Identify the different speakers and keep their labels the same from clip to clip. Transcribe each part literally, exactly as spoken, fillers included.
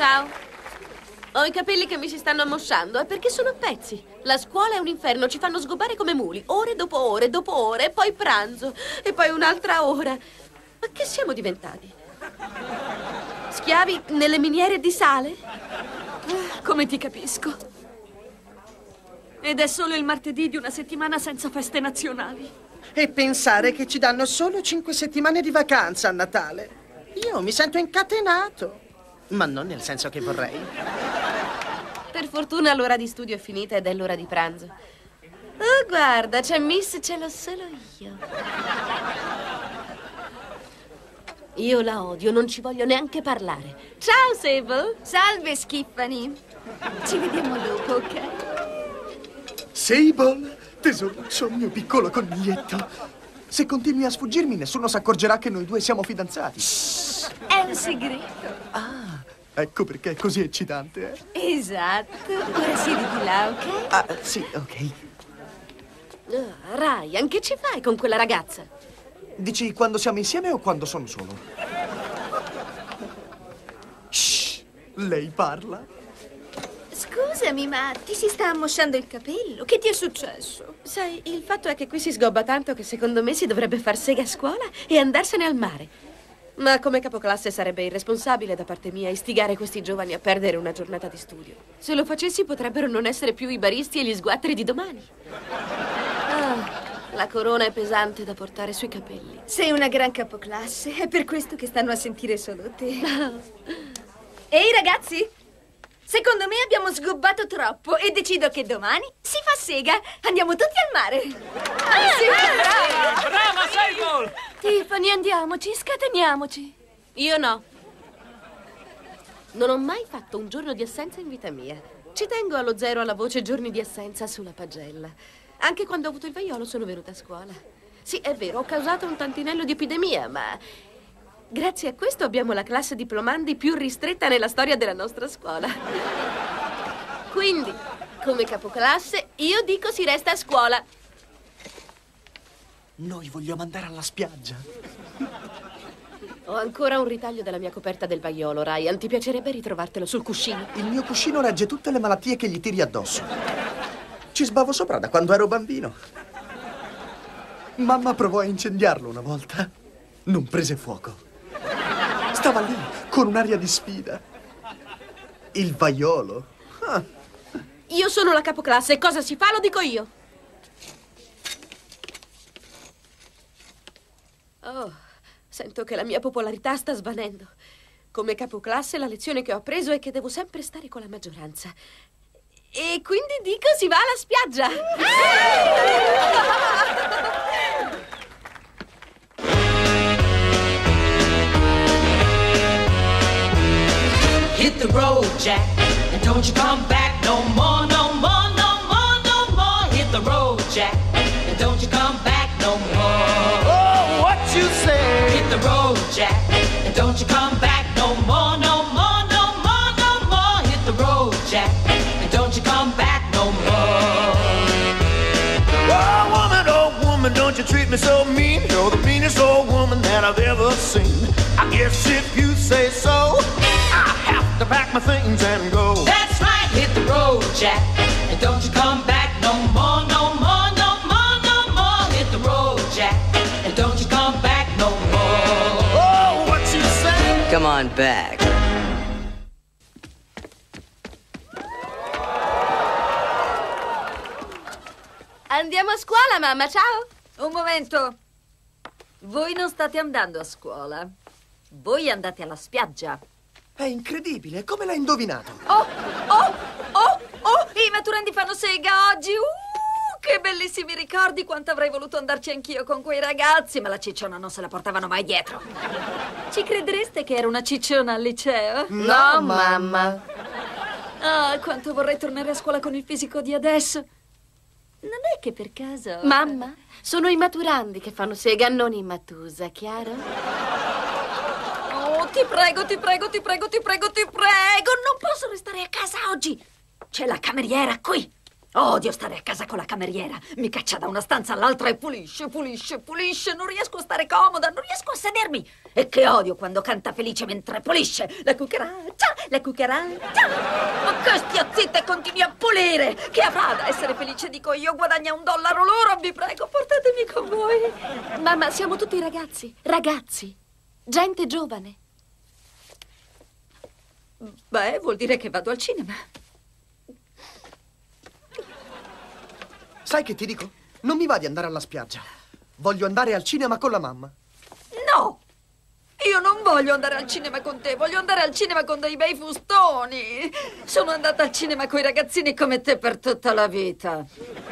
Speaker 1: Ciao. Ho i capelli che mi si stanno ammosciando, è perché sono a pezzi. La scuola è un inferno, ci fanno sgobbare come muli, ore dopo ore, dopo ore, e poi pranzo, e poi un'altra ora. Ma che siamo diventati? Schiavi nelle miniere di sale?
Speaker 2: Come ti capisco. Ed è solo il martedì di una settimana senza feste nazionali.
Speaker 3: E pensare che ci danno solo cinque settimane di vacanza a Natale. Io mi sento incatenato. Ma non nel senso che vorrei.
Speaker 1: Per fortuna l'ora di studio è finita ed è l'ora di pranzo. Oh, guarda, c'è Miss, ce l'ho solo io. Io la odio, non ci voglio neanche parlare. Ciao, Sable.
Speaker 2: Salve, Schiffani. Ci vediamo dopo, ok?
Speaker 4: Sable, tesoruccio, mio piccolo coniglietto. Se continui a sfuggirmi, nessuno si accorgerà che noi due siamo fidanzati.
Speaker 2: Shh, è un segreto.
Speaker 4: Ah, ecco perché è così eccitante, eh?
Speaker 2: Esatto. Ora siedi di là, ok?
Speaker 4: Ah, sì, ok.
Speaker 1: Oh, Ryan, che ci fai con quella ragazza?
Speaker 4: Dici quando siamo insieme o quando sono solo? Shh, lei parla.
Speaker 2: Scusami, ma ti si sta ammosciando il capello? Che ti è successo?
Speaker 1: Sai, il fatto è che qui si sgobba tanto che secondo me si dovrebbe far sega a scuola e andarsene al mare. Ma come capoclasse sarebbe irresponsabile da parte mia istigare questi giovani a perdere una giornata di studio. Se lo facessi potrebbero non essere più i baristi e gli sguatteri di domani. Ah, la corona è pesante da portare sui capelli.
Speaker 2: Sei una gran capoclasse, è per questo che stanno a sentire solo te. Ehi, ragazzi! Secondo me abbiamo sgobbato troppo e decido che domani si fa sega. Andiamo tutti al mare. Ah, sì, brava!
Speaker 5: Brava, Sable!
Speaker 2: Tiffany, andiamoci, scateniamoci.
Speaker 1: Io no. Non ho mai fatto un giorno di assenza in vita mia. Ci tengo allo zero alla voce giorni di assenza sulla pagella. Anche quando ho avuto il vaiolo sono venuta a scuola. Sì, è vero, ho causato un tantinello di epidemia, ma grazie a questo abbiamo la classe diplomandi più ristretta nella storia della nostra scuola. Quindi, come capoclasse, io dico si resta a scuola.
Speaker 4: Noi vogliamo andare alla spiaggia.
Speaker 1: Ho ancora un ritaglio della mia coperta del vaiolo, Ryan. Ti piacerebbe ritrovartelo sul cuscino?
Speaker 4: Il mio cuscino regge tutte le malattie che gli tiri addosso. Ci sbavo sopra da quando ero bambino. Mamma provò a incendiarlo una volta. Non prese fuoco. Stava lì, con un'aria di sfida. Il vaiolo. Ah.
Speaker 1: Io sono la capoclasse e cosa si fa lo dico io. Oh, sento che la mia popolarità sta svanendo. Come capoclasse la lezione che ho appreso è che devo sempre stare con la maggioranza. E quindi dico si va alla spiaggia.
Speaker 6: Hit the road, Jack, and don't you come back no more, no more, no more, no more. Hit the road, Jack, and don't you come back no more.
Speaker 3: Oh, what you say?
Speaker 6: Hit the road, Jack, and don't you come back no more, no more, no more, no more. Hit the road, Jack, and don't you come back no more.
Speaker 7: Oh, woman, oh, woman, don't you treat me so mean. You're the meanest old woman that I've ever seen. I guess if you say so, I have to pack my things and go.
Speaker 6: That's right, hit the road, Jack, and don't you come back no more, no more, no more, no more. Hit the road, Jack, and don't you come back no more.
Speaker 7: Oh, what you say?
Speaker 8: Come on back.
Speaker 1: Andiamo a scuola, mamma, ciao.
Speaker 2: Un momento. Voi non state andando a scuola. Voi andate alla spiaggia.
Speaker 4: È incredibile, come l'hai indovinato?
Speaker 2: Oh, oh, oh, oh, i maturandi fanno sega oggi. Uh, che bellissimi ricordi, quanto avrei voluto andarci anch'io con quei ragazzi, ma la cicciona non se la portavano mai dietro. Ci credereste che ero una cicciona al liceo?
Speaker 1: No, mamma.
Speaker 2: Ah, quanto vorrei tornare a scuola con il fisico di adesso. Non è che per caso...
Speaker 1: Mamma, sono i maturandi che fanno sega, non i Matusa, chiaro?
Speaker 2: Oh, ti prego, ti prego, ti prego, ti prego, ti prego. Non posso restare a casa oggi. C'è la cameriera qui.
Speaker 5: Odio stare a casa con la cameriera. Mi caccia da una stanza all'altra e pulisce, pulisce, pulisce. Non riesco a stare comoda, non riesco a sedermi. E che odio quando canta felice mentre pulisce. La cucaraccia, la cucaraccia. Ma che stia zitta e continui a pulire. Che avrà da essere felice, dico io. Guadagna un dollaro l'ora, vi prego, portatemi con voi.
Speaker 1: Mamma, siamo tutti ragazzi. Ragazzi. Gente giovane.
Speaker 5: Beh, vuol dire che vado al cinema.
Speaker 4: Sai che ti dico? Non mi va di andare alla spiaggia. Voglio andare al cinema con la mamma.
Speaker 5: No! Io non voglio andare al cinema con te, voglio andare al cinema con dei bei fustoni. Sono andata al cinema con i ragazzini come te per tutta la vita.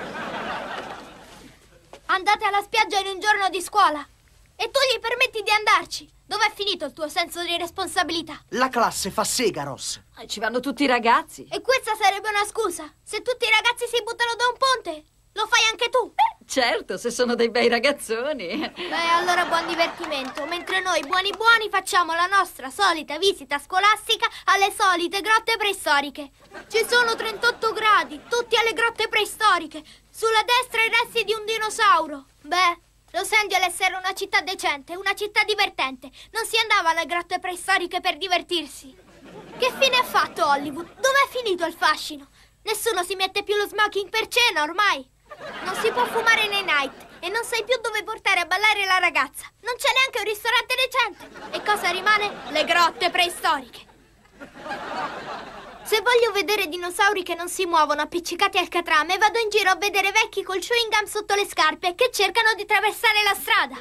Speaker 8: Andate alla spiaggia in un giorno di scuola e tu gli permetti di andarci. Dov'è finito il tuo senso di responsabilità?
Speaker 4: La classe fa sega, Ross.
Speaker 5: Eh, Ci vanno tutti i ragazzi.
Speaker 8: E questa sarebbe una scusa. Se tutti i ragazzi si buttano da un ponte, lo fai anche tu.
Speaker 5: Eh, certo, se sono dei bei ragazzoni.
Speaker 8: Beh, allora buon divertimento. Mentre noi, buoni buoni, facciamo la nostra solita visita scolastica alle solite grotte preistoriche. Ci sono trentotto gradi, tutti alle grotte preistoriche. Sulla destra i resti di un dinosauro. Beh, Los Angeles era una città decente, una città divertente. Non si andava alle grotte preistoriche per divertirsi. Che fine ha fatto Hollywood? Dov'è finito il fascino? Nessuno si mette più lo smoking per cena ormai. Non si può fumare nei night e non sai più dove portare a ballare la ragazza. Non c'è neanche un ristorante decente. E cosa rimane? Le grotte preistoriche. Se voglio vedere dinosauri che non si muovono appiccicati al catrame, vado in giro a vedere vecchi col chewing gum sotto le scarpe che cercano di attraversare la strada.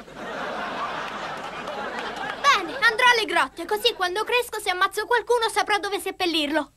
Speaker 8: Bene, andrò alle grotte, così quando cresco, se ammazzo qualcuno, saprò dove seppellirlo.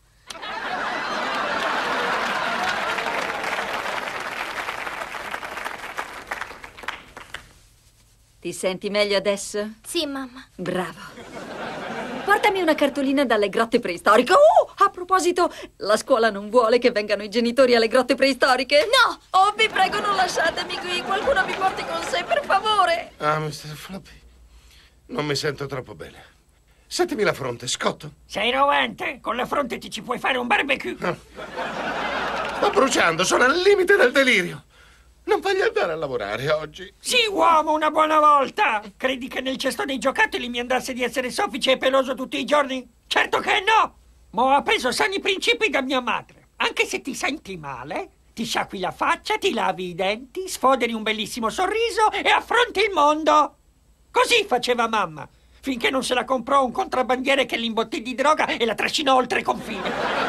Speaker 5: Ti senti meglio adesso?
Speaker 8: Sì, mamma.
Speaker 5: Bravo. Portami una cartolina dalle grotte preistoriche. Oh, a proposito, la scuola non vuole che vengano i genitori alle grotte preistoriche?
Speaker 8: No!
Speaker 5: Oh, vi prego, non lasciatemi qui. Qualcuno mi porti con sé, per favore.
Speaker 9: Ah, mister Floppy, non mi sento troppo bene. Settimi la fronte, scotto.
Speaker 10: Sei rovente? Con la fronte ti ci puoi fare un barbecue.
Speaker 9: No. Sto bruciando, sono al limite del delirio. Non voglio andare a lavorare oggi.
Speaker 10: Sì, uomo, una buona volta. Credi che nel cesto dei giocattoli mi andasse di essere soffice e peloso tutti i giorni? Certo che no! Ma ho appreso sani principi da mia madre. Anche se ti senti male, ti sciacqui la faccia, ti lavi i denti, sfoderi un bellissimo sorriso e affronti il mondo. Così faceva mamma, finché non se la comprò un contrabbandiere che l'imbottì di droga e la trascinò oltre i confini.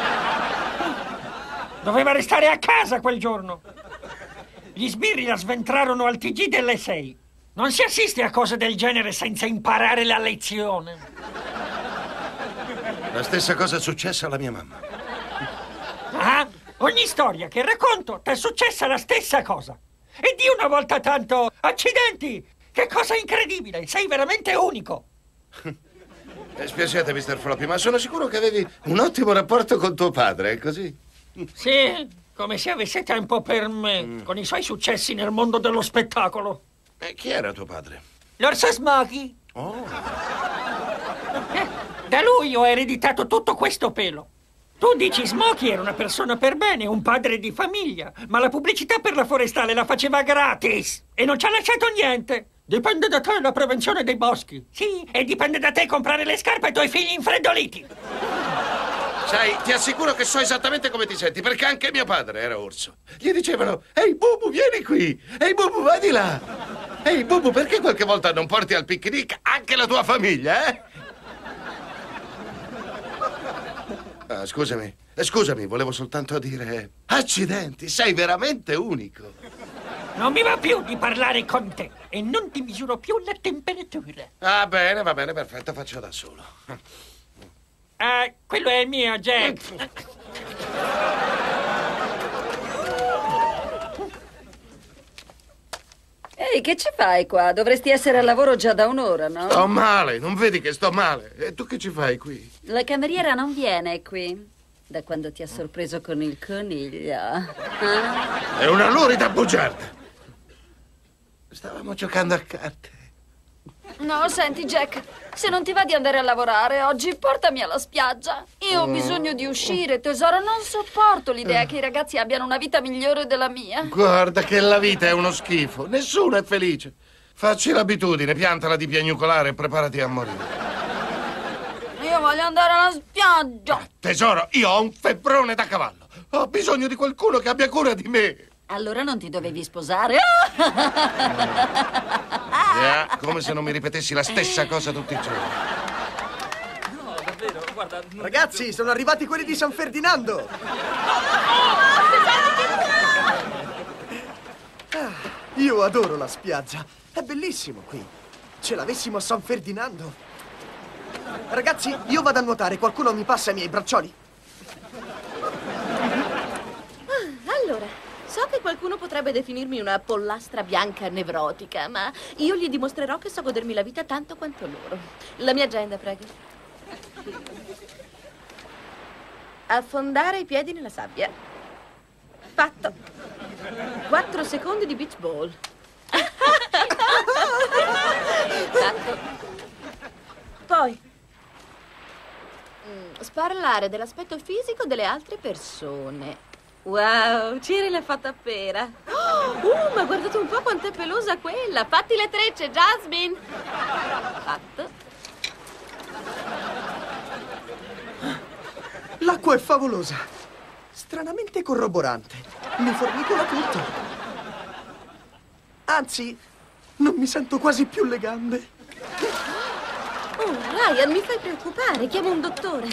Speaker 10: Doveva restare a casa quel giorno. Gli sbirri la sventrarono al T G delle sei. Non si assiste a cose del genere senza imparare la lezione.
Speaker 9: La stessa cosa è successa alla mia mamma.
Speaker 10: Ah, ogni storia che racconto ti è successa la stessa cosa. E di una volta tanto, accidenti! Che cosa incredibile, sei veramente unico.
Speaker 9: Eh, spiacete, mister Floppy, ma sono sicuro che avevi un ottimo rapporto con tuo padre, è così?
Speaker 10: Sì, come se avesse tempo per me, mm. con i suoi successi nel mondo dello spettacolo.
Speaker 9: E chi era tuo padre?
Speaker 10: L'Orso Smokey.
Speaker 9: Oh.
Speaker 10: Eh, da lui ho ereditato tutto questo pelo. Tu dici Smokey era una persona per bene, un padre di famiglia, ma la pubblicità per la forestale la faceva gratis e non ci ha lasciato niente. Dipende da te la prevenzione dei boschi. Sì, e dipende da te comprare le scarpe ai tuoi figli infreddoliti.
Speaker 9: Sai, ti assicuro che so esattamente come ti senti, perché anche mio padre era orso. Gli dicevano, ehi Bubu, vieni qui, ehi Bubu, vai di là. Ehi Bubu, perché qualche volta non porti al picnic anche la tua famiglia, eh? Ah, scusami, eh, scusami, volevo soltanto dire, accidenti, sei veramente unico.
Speaker 10: Non mi va più di parlare con te e non ti misuro più la temperatura.
Speaker 9: Ah, bene, va bene, perfetto, faccio da solo.
Speaker 10: Ah, quello è il mio, Jack.
Speaker 5: Ehi, che ci fai qua? Dovresti essere al lavoro già da un'ora, no?
Speaker 9: Sto male, non vedi che sto male? E tu che ci fai qui?
Speaker 5: La cameriera non viene qui da quando ti ha sorpreso con il coniglio. Ah?
Speaker 9: È una lurida bugiarda. Stavamo giocando a carte.
Speaker 5: No, senti, Jack, se non ti va di andare a lavorare oggi, portami alla spiaggia. Io ho bisogno di uscire, tesoro. Non sopporto l'idea che i ragazzi abbiano una vita migliore della mia.
Speaker 9: Guarda che la vita è uno schifo. Nessuno è felice. Facci l'abitudine, piantala di piagnucolare e preparati a morire.
Speaker 5: Io voglio andare alla spiaggia.
Speaker 9: Ah, tesoro, io ho un febbrone da cavallo. Ho bisogno di qualcuno che abbia cura di me.
Speaker 5: Allora non ti dovevi sposare?
Speaker 9: Yeah, come se non mi ripetessi la stessa cosa tutti i giorni.
Speaker 11: No, davvero, guarda... non-
Speaker 4: Ragazzi, sono arrivati quelli di San Ferdinando. Ah, io adoro la spiaggia. È bellissimo qui. Ce l'avessimo a San Ferdinando. Ragazzi, io vado a nuotare. Qualcuno mi passa i miei braccioli?
Speaker 1: Ah, allora, so che qualcuno potrebbe definirmi una pollastra bianca nevrotica, ma io gli dimostrerò che so godermi la vita tanto quanto loro. La mia agenda, prego. Affondare i piedi nella sabbia. Fatto. Quattro secondi di beach ball. Fatto. Poi mm, sparlare dell'aspetto fisico delle altre persone. Wow, Ciri l'ha fatta a pera. Oh, uh, ma guardate un po' quanto è pelosa quella. Fatti le trecce, Jasmine. Fatto.
Speaker 4: L'acqua è favolosa. Stranamente corroborante. Mi formicola tutto. Anzi, non mi sento quasi più le gambe.
Speaker 1: Oh, Ryan, mi fai preoccupare. Chiamo un dottore.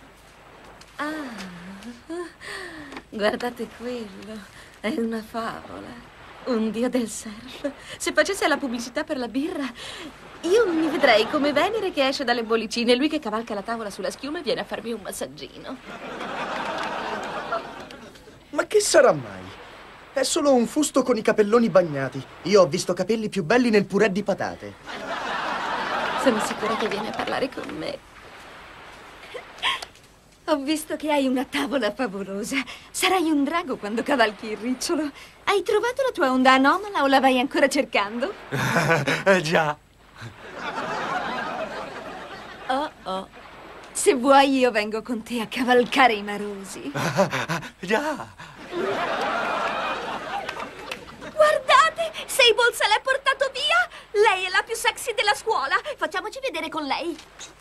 Speaker 1: Ah, guardate quello. È una favola. Un dio del surf. Se facesse la pubblicità per la birra, io mi vedrei come Venere che esce dalle bollicine e lui che cavalca la tavola sulla schiuma e viene a farmi un massaggino.
Speaker 4: Ma che sarà mai? È solo un fusto con i capelloni bagnati. Io ho visto capelli più belli nel purè di patate.
Speaker 1: Sono sicura che viene a parlare con me.
Speaker 2: Ho visto che hai una tavola favolosa. Sarai un drago quando cavalchi il ricciolo. Hai trovato la tua onda anomala o la vai ancora cercando?
Speaker 11: Eh già.
Speaker 2: Oh oh. Se vuoi io vengo con te a cavalcare i marosi.
Speaker 11: Già.
Speaker 8: Guardate, Sable se l'è portato via. Lei è la più sexy della scuola. Facciamoci vedere con lei.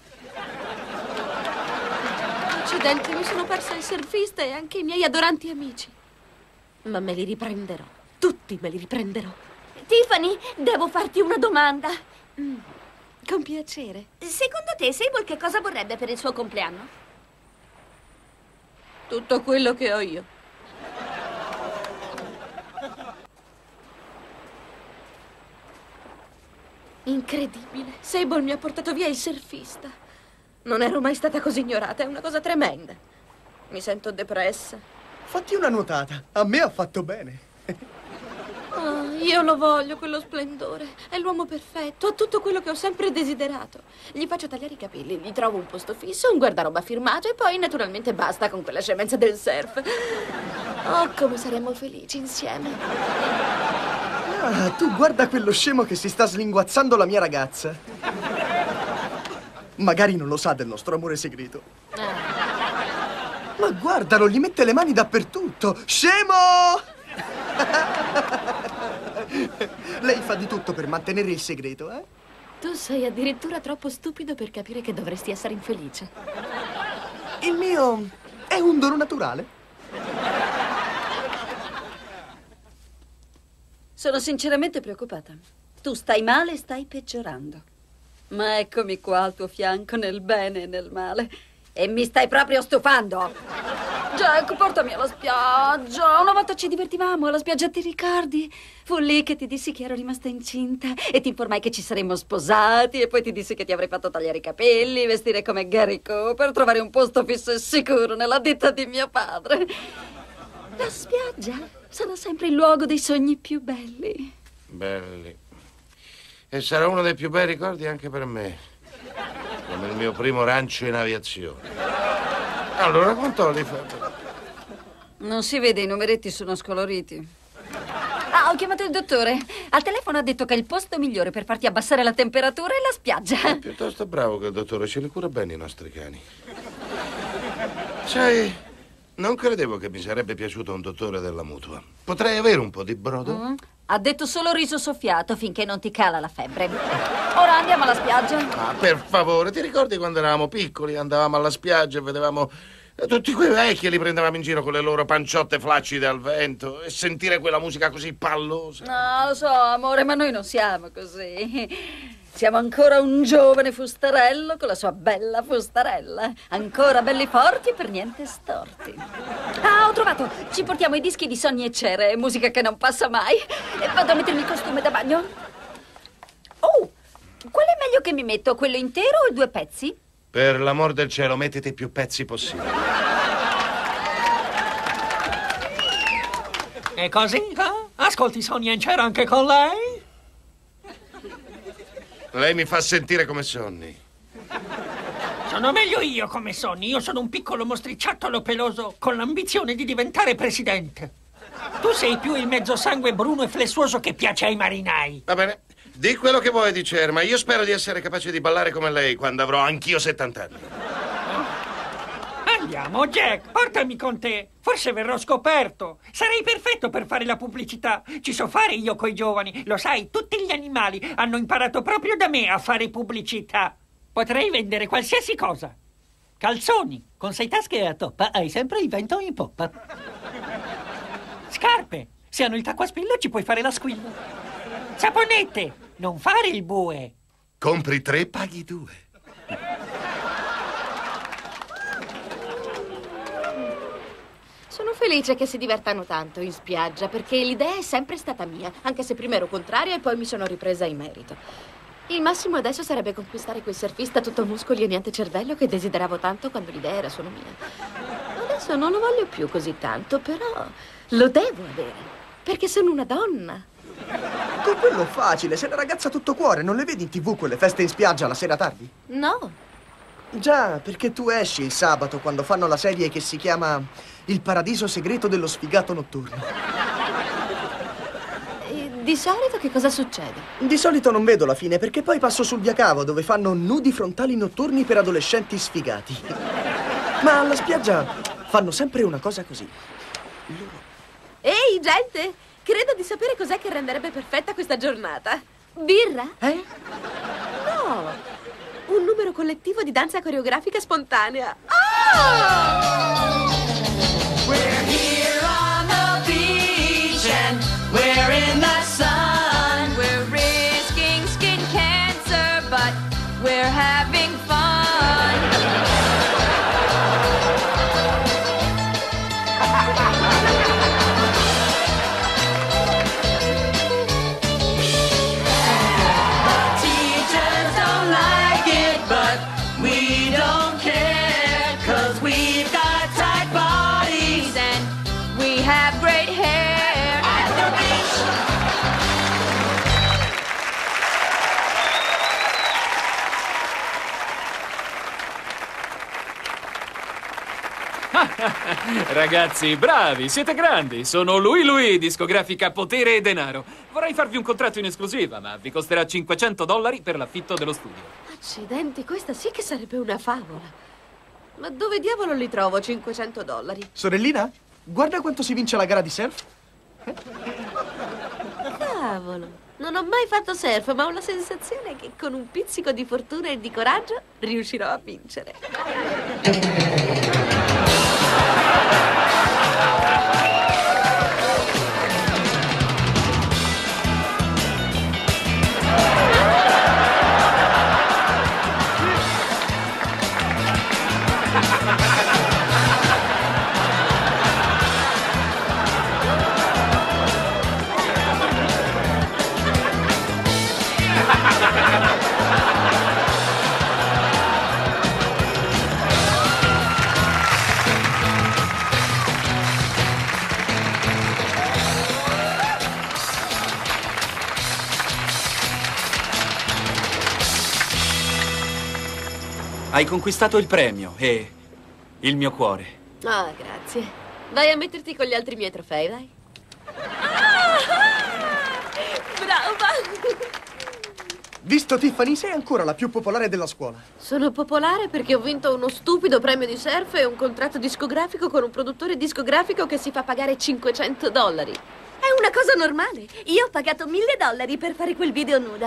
Speaker 1: Accidenti, mi sono persa il surfista e anche i miei adoranti amici. Ma me li riprenderò. Tutti me li riprenderò.
Speaker 8: Tiffany, devo farti una domanda.
Speaker 1: Mm, con piacere.
Speaker 8: Secondo te Sable che cosa vorrebbe per il suo compleanno?
Speaker 1: Tutto quello che ho io. Incredibile. Sable mi ha portato via il surfista. Non ero mai stata così ignorata, è una cosa tremenda. Mi sento depressa.
Speaker 4: Fatti una nuotata. A me ha fatto bene.
Speaker 1: Oh, io lo voglio, quello splendore. È l'uomo perfetto, ha tutto quello che ho sempre desiderato. Gli faccio tagliare i capelli, gli trovo un posto fisso, un guardaroba firmato e poi naturalmente basta con quella scemenza del surf. Oh, come saremmo felici insieme.
Speaker 4: Ah, tu guarda quello scemo che si sta slinguazzando la mia ragazza. Magari non lo sa del nostro amore segreto.
Speaker 1: Ah.
Speaker 4: Ma guardalo, gli mette le mani dappertutto. Scemo! Lei fa di tutto per mantenere il segreto, eh?
Speaker 1: Tu sei addirittura troppo stupido per capire che dovresti essere infelice.
Speaker 4: Il mio è un dono naturale.
Speaker 5: Sono sinceramente preoccupata. Tu stai male e stai peggiorando. Ma eccomi qua al tuo fianco nel bene e nel male. E mi stai proprio stufando. Jack, portami alla spiaggia. Una volta ci divertivamo alla spiaggia, ti ricordi? Fu lì che ti dissi che ero rimasta incinta e ti informai che ci saremmo sposati e poi ti dissi che ti avrei fatto tagliare i capelli, vestire come Gary Cooper, trovare un posto fisso e sicuro nella ditta di mio padre. La spiaggia sarà sempre il luogo dei sogni più belli.
Speaker 9: Belli. E sarà uno dei più bei ricordi anche per me. Come il mio primo rancio in aviazione. Allora, quanto li fa?
Speaker 5: Non si vede, i numeretti sono scoloriti. Ah, ho chiamato il dottore. Al telefono ha detto che il posto migliore per farti abbassare la temperatura è la spiaggia.
Speaker 9: È piuttosto bravo che il dottore, ce li cura bene i nostri cani. Sai, non credevo che mi sarebbe piaciuto un dottore della mutua. Potrei avere un po' di brodo?
Speaker 5: Mm. Ha detto solo riso soffiato finché non ti cala la febbre. Ora andiamo alla spiaggia.
Speaker 9: Ma per favore, ti ricordi quando eravamo piccoli? Andavamo alla spiaggia e vedevamo tutti quei vecchi e li prendevamo in giro con le loro panciotte flaccide al vento e sentire quella musica così pallosa.
Speaker 5: No, lo so, amore, ma noi non siamo così. Siamo ancora un giovane fustarello con la sua bella fustarella. Ancora belli forti e per niente storti. Ah, ho trovato! Ci portiamo i dischi di Sogni e Cere, musica che non passa mai. E vado a mettermi il costume da bagno. Oh, qual è meglio che mi metto? Quello intero o i due pezzi?
Speaker 9: Per l'amor del cielo, mettiti più pezzi possibili.
Speaker 10: E così? Eh? Ascolti Sonia e Cere anche con lei?
Speaker 9: Lei mi fa sentire come Sonny.
Speaker 10: Sono meglio io come Sonny. Io sono un piccolo mostriciattolo peloso con l'ambizione di diventare presidente. Tu sei più il mezzo sangue bruno e flessuoso che piace ai marinai.
Speaker 9: Va bene, di quello che vuoi di Cher, ma io spero di essere capace di ballare come lei quando avrò anch'io settanta anni.
Speaker 10: Andiamo, Jack, portami con te. Forse verrò scoperto. Sarei perfetto per fare la pubblicità. Ci so fare io coi giovani. Lo sai, tutti gli animali hanno imparato proprio da me a fare pubblicità. Potrei vendere qualsiasi cosa. Calzoni, con sei tasche a toppa hai sempre il vento in poppa. Scarpe, se hanno il tacquaspillo ci puoi fare la squilla. Saponette, non fare il bue.
Speaker 9: Compri tre, paghi due.
Speaker 1: Sono felice che si divertano tanto in spiaggia, perché l'idea è sempre stata mia, anche se prima ero contraria e poi mi sono ripresa in merito. Il massimo adesso sarebbe conquistare quel surfista tutto muscoli e niente cervello che desideravo tanto quando l'idea era solo mia. Adesso non lo voglio più così tanto, però lo devo avere, perché sono una donna.
Speaker 4: Con quello facile, sei una ragazza tutto cuore, non le vedi in tv quelle feste in spiaggia la sera tardi?
Speaker 1: No.
Speaker 4: Già, perché tu esci il sabato quando fanno la serie che si chiama Il paradiso segreto dello sfigato notturno.
Speaker 1: E di solito che cosa succede?
Speaker 4: Di solito non vedo la fine perché poi passo sul Via Cavo dove fanno nudi frontali notturni per adolescenti sfigati. Ma alla spiaggia fanno sempre una cosa così. Loro...
Speaker 1: Ehi, gente! Credo di sapere cos'è che renderebbe perfetta questa giornata. Birra?
Speaker 4: Eh?
Speaker 1: No! Un numero collettivo di danza coreografica spontanea. Oh!
Speaker 6: We're here on the beach and we're in the sun.
Speaker 2: We're risking skin cancer, but we're having fun.
Speaker 11: Ragazzi, bravi, siete grandi. Sono Louis Louis, discografica Potere e Denaro. Vorrei farvi un contratto in esclusiva, ma vi costerà cinquecento dollari per l'affitto dello studio.
Speaker 1: Accidenti, questa sì che sarebbe una favola. Ma dove diavolo li trovo cinquecento dollari?
Speaker 4: Sorellina, guarda quanto si vince la gara di surf. Eh?
Speaker 1: Cavolo, non ho mai fatto surf, ma ho la sensazione che con un pizzico di fortuna e di coraggio riuscirò a vincere.
Speaker 11: Hai conquistato il premio e il mio cuore.
Speaker 1: Ah, grazie. Vai a metterti con gli altri miei trofei, vai. Ah, brava!
Speaker 4: Visto Tiffany, sei ancora la più popolare della scuola.
Speaker 1: Sono popolare perché ho vinto uno stupido premio di surf e un contratto discografico con un produttore discografico che si fa pagare cinquecento dollari.
Speaker 2: È una cosa normale. Io ho pagato mille dollari per fare quel video nuda.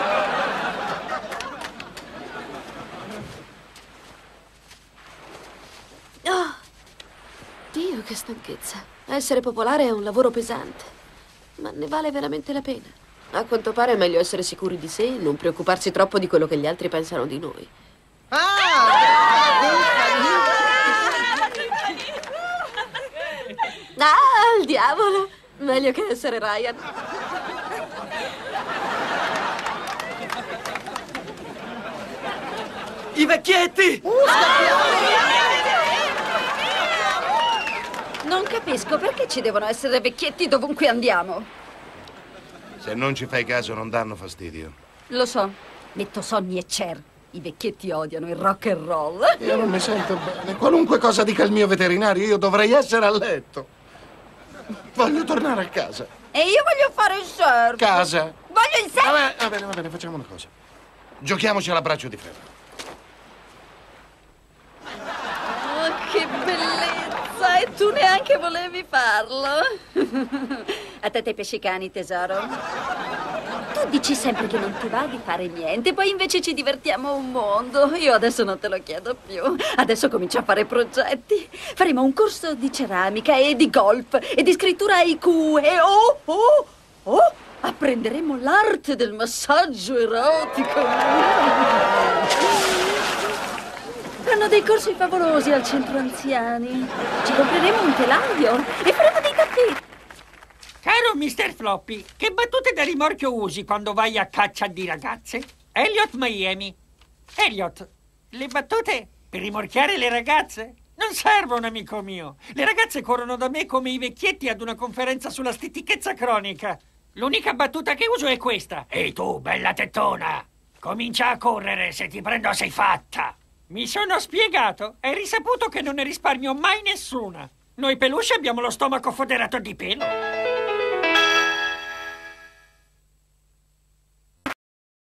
Speaker 1: Oh, Dio, che stanchezza. Essere popolare è un lavoro pesante, ma ne vale veramente la pena. A quanto pare è meglio essere sicuri di sé e non preoccuparsi troppo di quello che gli altri pensano di noi.
Speaker 3: Ah!
Speaker 1: Ah, il diavolo! Meglio che essere Ryan.
Speaker 4: I vecchietti!
Speaker 5: Non capisco perché ci devono essere vecchietti dovunque andiamo.
Speaker 9: Se non ci fai caso non danno fastidio.
Speaker 5: Lo so, metto Sonny e Cher. I vecchietti odiano il rock and roll.
Speaker 9: Io non mi sento bene. Qualunque cosa dica il mio veterinario, io dovrei essere a letto. Voglio tornare a casa.
Speaker 5: E io voglio fare il surf.
Speaker 9: Casa.
Speaker 5: Voglio il surf.
Speaker 9: Va bene, va bene, va bene, facciamo una cosa. Giochiamoci all'abbraccio di ferro.
Speaker 5: Oh, che bellezza! E tu neanche volevi farlo. A te te pesci cani, tesoro. Tu dici sempre che non ti va di fare niente, poi invece ci divertiamo un mondo. Io adesso non te lo chiedo più. Adesso comincio a fare progetti. Faremo un corso di ceramica e di golf e di scrittura haiku e oh, oh, oh, apprenderemo l'arte del massaggio erotico. Fanno dei corsi favolosi al centro anziani. Ci compreremo un telaio e faremo dei tappeti.
Speaker 10: Caro mister Floppy, che battute da rimorchio usi quando vai a caccia di ragazze? Elliot Miami. Elliot, le battute per rimorchiare le ragazze non servono, amico mio. Le ragazze corrono da me come i vecchietti ad una conferenza sulla stitichezza cronica. L'unica battuta che uso è questa. Ehi tu, bella tettona, comincia a correre, se ti prendo sei fatta. Mi sono spiegato? È risaputo che non ne risparmio mai nessuna. Noi peluche abbiamo lo stomaco foderato di pelo.